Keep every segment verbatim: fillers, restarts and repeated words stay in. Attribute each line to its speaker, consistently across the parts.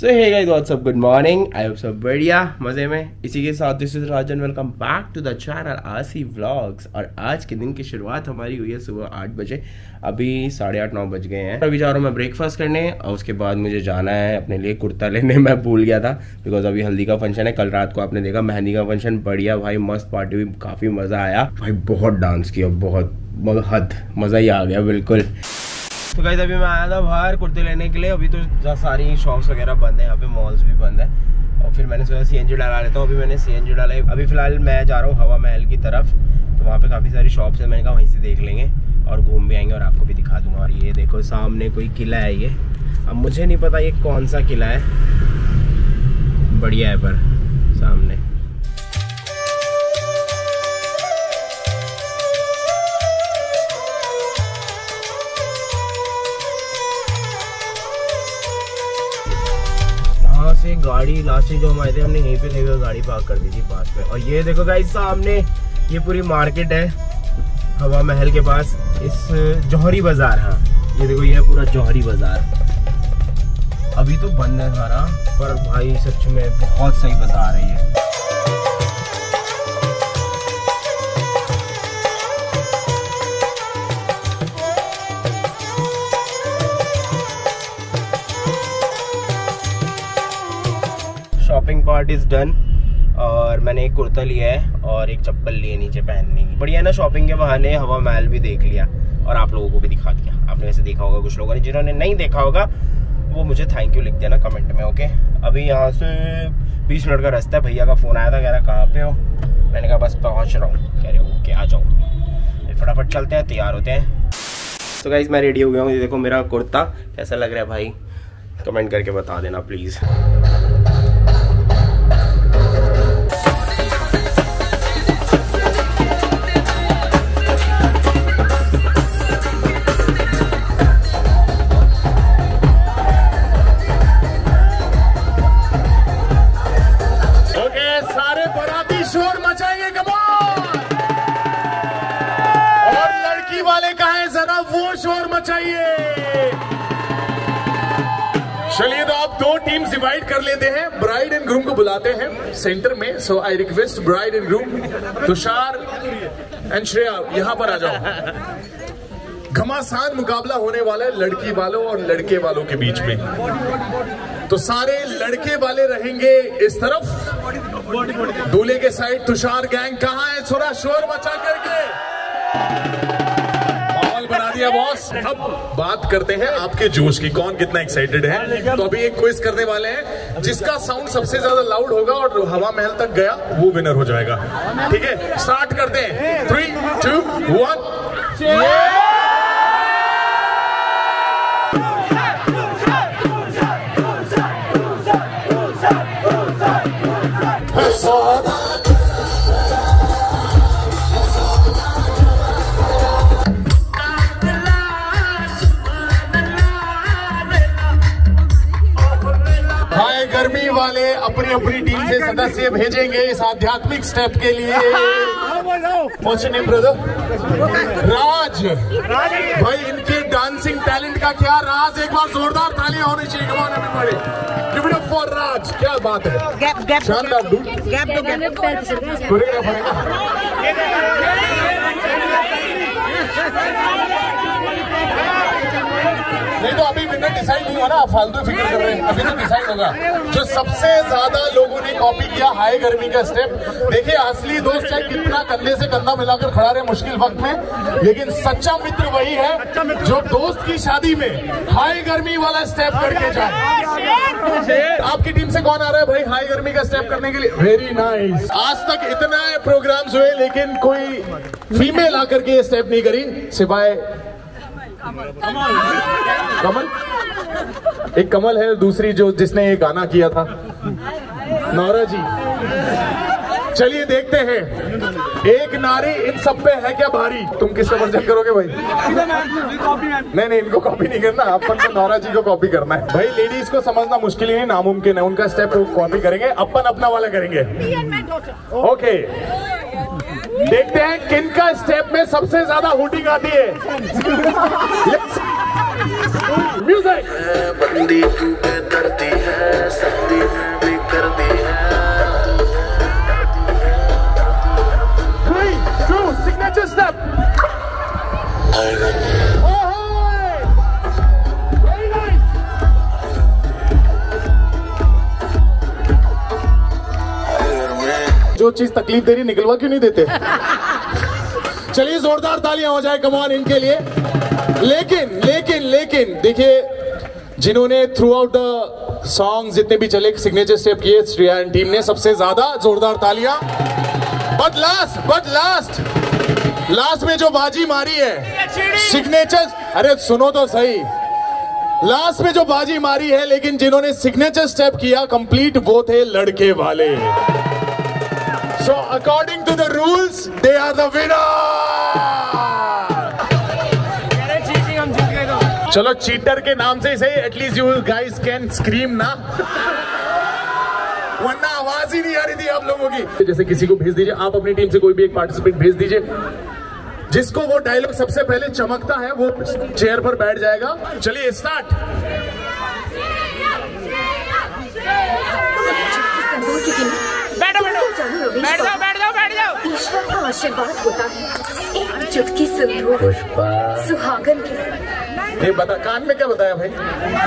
Speaker 1: So hey guys what's up, good morning. I hope सब बढ़िया मजे में। इसी के साथ this is Rajan, welcome back to the channel RC vlogs. और आज के दिन की शुरुआत हमारी हुई है सुबह आठ बजे। अभी साढ़े आठ नौ बज गए हैं। अभी जा रहा हूँ मैं ब्रेकफास्ट करने और उसके बाद मुझे जाना है अपने लिए कुर्ता लेने। मैं भूल गया था बिकॉज अभी हल्दी का फंक्शन है। कल रात को आपने देखा मेहंदी का फंक्शन, बढ़िया भाई, मस्त पार्टी हुई, काफी मजा आया भाई, बहुत डांस किया, बहुत हद मजा ही आ गया बिल्कुल। तो गाइस अभी मैं आया था बाहर कुर्ते लेने के लिए। अभी तो सारी शॉप्स वगैरह बंद है, यहाँ पे मॉल्स भी बंद है। और फिर मैंने सोचा सीएनजी डाला लेता हूँ। अभी मैंने सीएनजी डाला है। अभी फिलहाल मैं जा रहा हूँ हवा महल की तरफ, तो वहाँ पे काफ़ी सारी शॉप्स है। मैंने कहा वहीं से देख लेंगे और घूम भी आएंगे और आपको भी दिखा दूँगा। और ये देखो सामने कोई किला है। ये अब मुझे नहीं पता ये कौन सा किला है, बढ़िया है पर सामने। से गाड़ी लास्ट जो हम आए थे, हमने यहीं पे थे गाड़ी पार्क कर दी थी पास में। और ये देखो गाइस सामने ये पूरी मार्केट है हवा महल के पास, इस जौहरी बाजार। हाँ ये देखो ये पूरा जौहरी बाजार। अभी तो बंद है सारा, पर भाई सच में बहुत सही बाजार है ये। शॉपिंग पार्ट इज डन और मैंने एक कुर्ता लिया है और एक चप्पल ली है नीचे पहनने की। बढ़िया ना, शॉपिंग के बहाने हवा महल भी देख लिया और आप लोगों को भी दिखा दिया। आपने वैसे देखा होगा, कुछ लोगों ने, जिन्होंने नहीं देखा होगा वो मुझे थैंक यू लिख देना कमेंट में, ओके। अभी यहाँ से बीस मिनट का रास्ता है। भैया का फोन आया था, कह रहा कहाँ पे हो। मैंने कहा बस पहुँच रहा हूँ। कह रहे ओके आ जाओ। फटाफट चलते हैं, तैयार होते हैं। तो गाइस मैं रेडी हो गया हूँ। ये देखो मेरा कुर्ता कैसा लग रहा है भाई, कमेंट करके बता देना प्लीज़।
Speaker 2: चलिए तो आप दो टीम्स डिवाइड कर लेते हैं, ब्राइड एंड ग्रूम को बुलाते हैं सेंटर में। So I request bride and groom Tushar and Shreya यहाँ पर आ जाओ। घमासान मुकाबला होने वाला है लड़की वालों और लड़के वालों के बीच में। तो सारे लड़के वाले रहेंगे इस तरफ, दूल्हे के साइड तुषार गैंग कहाँ है, थोड़ा शोर मचा करके बना दिया बॉस। अब बात करते हैं आपके जोश की, कौन कितना एक्साइटेड है। तो अभी एक क्विज करने वाले हैं, जिसका साउंड सबसे ज्यादा लाउड होगा और हवा महल तक गया वो विनर हो जाएगा। ठीक है, स्टार्ट करते हैं। Three two one. गर्मी वाले अपनी अपनी टीम से सदस्य भेजेंगे इस आध्यात्मिक स्टेप के लिए। ब्रदर राज भाई, इनके डांसिंग टैलेंट का क्या राज, एक बार जोरदार तालियां होनी चाहिए। Come on everybody, give it up for Raj. क्या बात है, शानदार डूड। गैप गैप कोरियोग्राफर नहीं तो अभी विनर डिसाइड नहीं हुआ ना, आप फालतू फिक्र कर रहे हैं। अभी तो डिसाइड होगा। जो सबसे ज्यादा लोगों ने कॉपी किया हाई गर्मी का स्टेप। देखिए असली दोस्त चाहे कितना कंधे से कंधा मिलाकर खड़ा रहे मुश्किल वक्त में, लेकिन सच्चा मित्र वही है जो दोस्त की शादी में हाई गर्मी वाला स्टेप करके जाए। आपकी टीम से कौन आ रहा है भाई हाई गर्मी का स्टेप करने के लिए? Very nice. आज तक इतना प्रोग्राम्स हुए लेकिन कोई फीमेल आकर के स्टेप नहीं करी, सिवाय कमल। एक कमल है, दूसरी जो जिसने ये गाना किया था, नौरा जी। चलिए देखते हैं, एक नारी इन सब पे है क्या भारी। तुम किसका वर्जन करोगे भाई? नहीं नहीं, इनको कॉपी नहीं करना, अपन को नौरा जी को कॉपी करना है भाई। लेडीज को समझना मुश्किल ही नहीं, नामुमकिन है। उनका स्टेप कॉपी करेंगे, अपन अपना वाला करेंगे। ओके, देखते हैं किनका स्टेप में सबसे ज्यादा हुटिंग आती है। म्यूजिक। बंदी तू बेदर्दी है। चीज तकलीफ दे रही निकलवा क्यों नहीं देते? चलिए जोरदार तालियां हो जाए कम ऑन इनके लिए। लेकिन लेकिन लेकिन देखिए, जिन्होंने थ्रू आउट द सॉन्ग जितने भी चले सिग्नेचर स्टेप किए श्रेया एंड टीम ने, सबसे ज्यादा जोरदार तालियां। But last but last last में जो बाजी मारी है सिग्नेचर, अरे सुनो तो सही, लास्ट में जो बाजी मारी है लेकिन जिन्होंने सिग्नेचर स्टेप किया कंप्लीट वो थे लड़के वाले। So according to the rules they are the winner. चलो चीटर के नाम से सही, at least you guys can scream ना, वरना आवाज ही नहीं आ रही थी आप लोगों की। जैसे किसी को भेज दीजिए, आप अपनी टीम से कोई भी एक पार्टिसिपेंट भेज दीजिए, जिसको वो डायलॉग सबसे पहले चमकता है वो चेयर पर बैठ जाएगा। चलिए स्टार्ट।
Speaker 3: बैठो बैठो बैठ जाओ बैठ जाओ बैठ जाओ। ईश्वर का आशीर्वाद होता है एक चुटकी सिंदूर सुहागन की।
Speaker 2: ये बता, कान में क्या बताया भाई?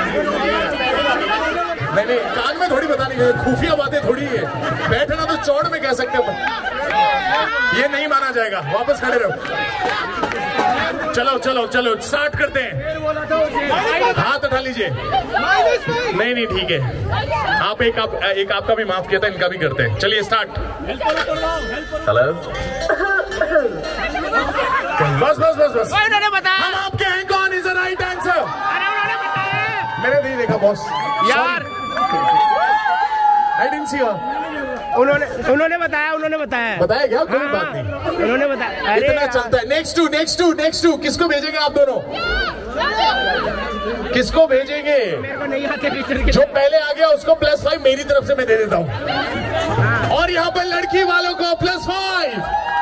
Speaker 2: नहीं नहीं, कान में थोड़ी बतानी है, खुफिया बातें थोड़ी है। बैठना तो चौड़ में कह सकते हो, ये नहीं माना जाएगा। वापस खड़े रहो। चलो चलो चलो स्टार्ट करते हैं। हाथ उठा लीजिए। नहीं नहीं ठीक है, आप एक आप एक आपका भी माफ किया था, इनका भी करते हैं। चलिए स्टार्ट। हेलो, बस बस बस बस
Speaker 3: उन्होंने बताया,
Speaker 2: हम आपके हैं। कौन इज द राइट आंसर?
Speaker 3: अरे उन्होंने बताया,
Speaker 2: मैंने नहीं देखा बॉस
Speaker 3: यार।
Speaker 2: I didn't see her.
Speaker 3: उन्होंने उन्होंने बताया उन्होंने बताया
Speaker 2: बताया क्या? कोई
Speaker 3: हाँ,
Speaker 2: बात नहीं,
Speaker 3: उन्होंने बताया। अरे
Speaker 2: इतना चलता है। Next to next to next to किसको भेजेंगे आप दोनों? किसको भेजेंगे?
Speaker 3: मेरे को नहीं आते टीचर के।
Speaker 2: जो पहले आ गया उसको प्लस फाइव मेरी तरफ से मैं दे देता हूँ। और यहाँ पर लड़की वालों को प्लस फाइव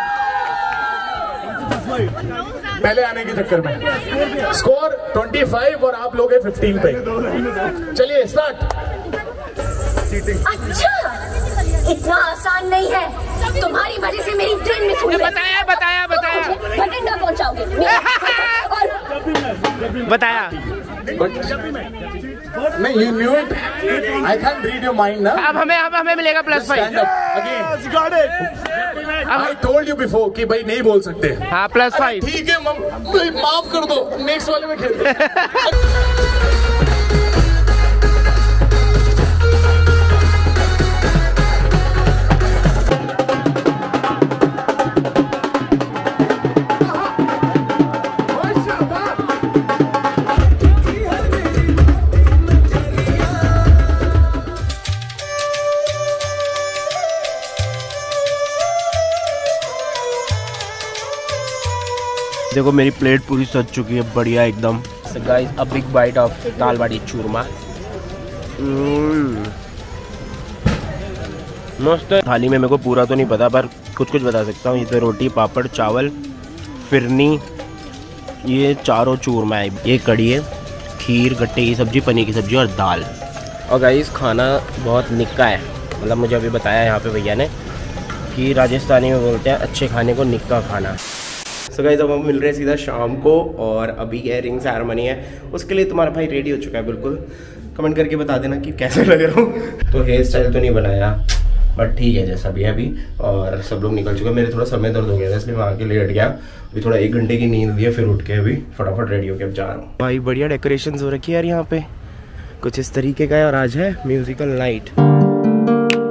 Speaker 2: पहले आने के चक्कर में। स्कोर पच्चीस और आप लोग हैं पंद्रह पे। चलिए स्टार्ट।
Speaker 4: अच्छा, इतना आसान नहीं है। तुम्हारी वजह से मेरी ट्रेन मिस हुई।
Speaker 3: बताया बताया बताया
Speaker 4: बठिंडा पहुंचाओगे और
Speaker 3: बताया।
Speaker 2: नहीं, you knew it. I can read your mind ना।
Speaker 3: अब हमें अब हमें मिलेगा plus five.
Speaker 2: I told you before कि भाई नहीं बोल सकते।
Speaker 3: हाँ प्लस फाइव।
Speaker 2: ठीक है, माफ कर दो, नेक्स्ट वाले में खेलते।
Speaker 1: देखो मेरी प्लेट पूरी सज चुकी है, बढ़िया एकदम। So guys, a big bite of दाल बाटी चूरमा। मस्त है। थाली में मेरे को पूरा तो नहीं पता पर कुछ कुछ बता सकता हूँ। ये तो रोटी, पापड़, चावल, फिरनी, ये चारों चूरमा है, ये कड़ी है, खीर, गट्टे की सब्जी, पनीर की सब्जी और दाल। और गाइस खाना बहुत निक्का है, मतलब मुझे अभी बताया यहाँ पे भैया ने कि राजस्थानी में बोलते हैं अच्छे खाने को निक्का खाना। सो गाइस अब हम मिल रहे हैं सीधा शाम को और अभी क्या रिंग सेरेमनी है, उसके लिए तुम्हारा भाई रेडी हो चुका है। बिल्कुल कमेंट करके बता देना कि कैसे लग रहा हूँ। तो हेयर स्टाइल तो नहीं बनाया बट ठीक है जैसा भी है अभी। और सब लोग निकल चुके हैं। मेरे थोड़ा समय दर्द हो गया था इसलिए मैं आके लेट गया। अभी थोड़ा एक घंटे की नींद लिया, फिर उठ के अभी फटाफट रेडी होके अब जा रहा हूँ। भाई बढ़िया डेकोरेशन हो रखी है यार यहाँ पे, कुछ इस तरीके का है। और आज है म्यूजिकल नाइट।